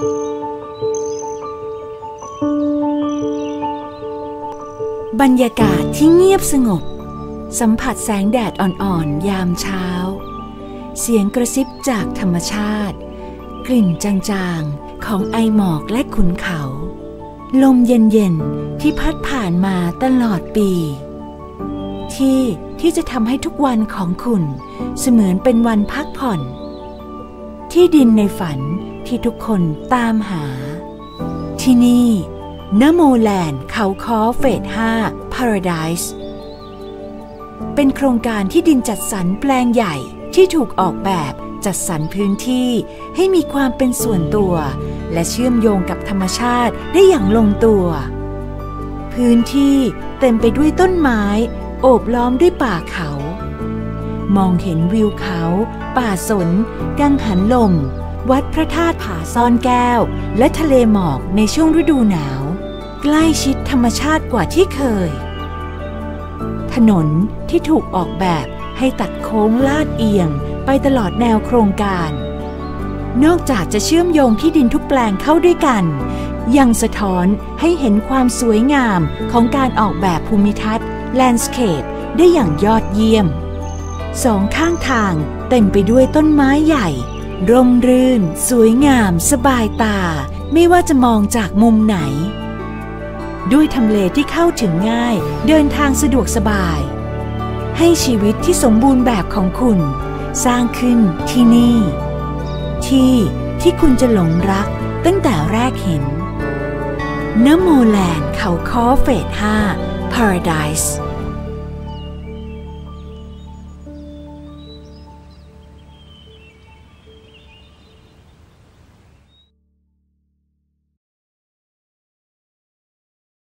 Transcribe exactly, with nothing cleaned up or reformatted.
บรรยากาศที่เงียบสงบสัมผัสแสงแดดอ่อนๆยามเช้าเสียงกระซิบจากธรรมชาติกลิ่นจางๆของไอหมอกและขุนเขาลมเย็นๆที่พัดผ่านมาตลอดปีที่ที่จะทำให้ทุกวันของคุณเสมือนเป็นวันพักผ่อนที่ดินในฝันที่ทุกคนตามหาที่นี่นโมแลนด์เขาค้อเฟสห้า Paradise เป็นโครงการที่ดินจัดสรรแปลงใหญ่ที่ถูกออกแบบจัดสรรพื้นที่ให้มีความเป็นส่วนตัวและเชื่อมโยงกับธรรมชาติได้อย่างลงตัวพื้นที่เต็มไปด้วยต้นไม้โอบล้อมด้วยป่าเขามองเห็นวิวเขาป่าสนกังหันลมวัดพระธาตุผาซ่อนแก้วและทะเลหมอกในช่วงฤดูหนาวใกล้ชิดธรรมชาติกว่าที่เคยถนนที่ถูกออกแบบให้ตัดโค้งลาดเอียงไปตลอดแนวโครงการนอกจากจะเชื่อมโยงที่ดินทุกแปลงเข้าด้วยกันยังสะท้อนให้เห็นความสวยงามของการออกแบบภูมิทัศน์แลนด์สเคปได้อย่างยอดเยี่ยมสองข้างทางเต็มไปด้วยต้นไม้ใหญ่ร่มรื่นสวยงามสบายตาไม่ว่าจะมองจากมุมไหนด้วยทำเลที่เข้าถึงง่ายเดินทางสะดวกสบายให้ชีวิตที่สมบูรณ์แบบของคุณสร้างขึ้นที่นี่ที่ที่คุณจะหลงรักตั้งแต่แรกเห็นนโมแลนด์เขาค้อเฟสห้า Paradise